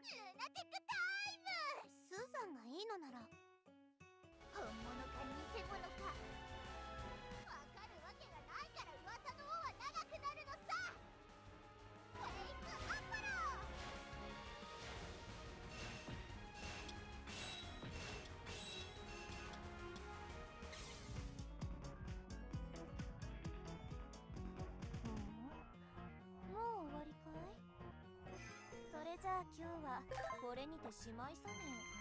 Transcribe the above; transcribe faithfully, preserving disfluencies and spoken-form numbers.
ルナティックタイム。スーさんがいいのなら本物か偽物かわかるわけがないから噂の王は長くなるのさ。フェイクアップロー。もう終わりかい？それじゃあ今日はこれにてしまいさね。